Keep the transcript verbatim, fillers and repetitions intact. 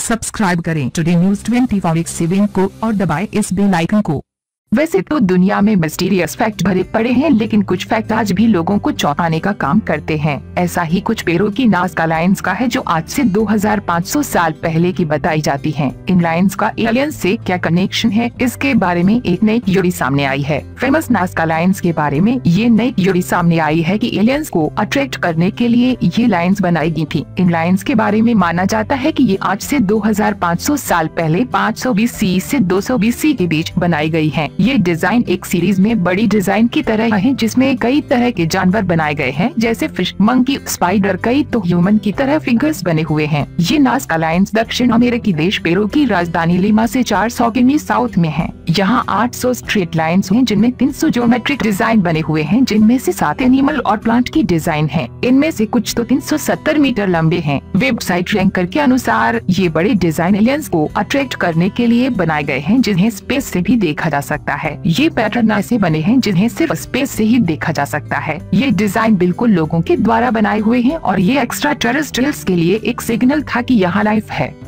Subscribe करें today news twenty four by seven को और दबाएं इस बेल आइकन को। वैसे तो दुनिया में मिस्टीरियस फैक्ट भरे पड़े हैं, लेकिन कुछ फैक्ट आज भी लोगों को चौंकाने का काम करते हैं। ऐसा ही कुछ पेरू की नाज़का लाइन्स का है जो आज से दो हज़ार पाँच सौ साल पहले की बताई जाती हैं। इन लाइन्स का एलियंस से क्या कनेक्शन है, इसके बारे में एक नई थ्योरी सामने आई है। फेमस नाज़का लाइन्स के बारे में ये नई थ्योरी सामने आई है कि एलियंस को अट्रैक्ट करने के लिए ये लाइन्स बनाई गई थी। इन लाइन्स के बारे में माना जाता है कि ये आज से दो हज़ार पाँच सौ साल पहले पाँच सौ बीस सी से दो सौ बीस सी के बीच बनाई गई है। ये डिजाइन एक सीरीज में बड़ी डिजाइन की तरह है, जिसमें कई तरह के जानवर बनाए गए हैं, जैसे फिश, मंकी, स्पाइडर, कई तो ह्यूमन की तरह फिगर्स बने हुए हैं। ये नाज़का लाइन्स दक्षिण अमेरिकी देश पेरू की राजधानी लिमा से चार सौ किमी साउथ में है। यहाँ आठ सौ स्ट्रेट लाइन्स हैं, जिनमें तीन सौ ज्योमेट्रिक डिजाइन बने हुए हैं, जिनमें से सात एनिमल और प्लांट की डिजाइन है। इनमें से कुछ तो तीन सौ सत्तर मीटर लंबे हैं। वेबसाइट रैंकर के अनुसार ये बड़े डिजाइन एलियंस को अट्रैक्ट करने के लिए बनाए गए हैं, जिन्हें स्पेस से भी देखा जा सकता है। ये पैटर्न ऐसे बने हैं जिन्हें सिर्फ स्पेस से ही देखा जा सकता है। ये डिजाइन बिल्कुल लोगों के द्वारा बनाए हुए हैं और ये एक्स्ट्रा टेरेस्ट्रियल्स के लिए एक सिग्नल था कि यहाँ लाइफ है।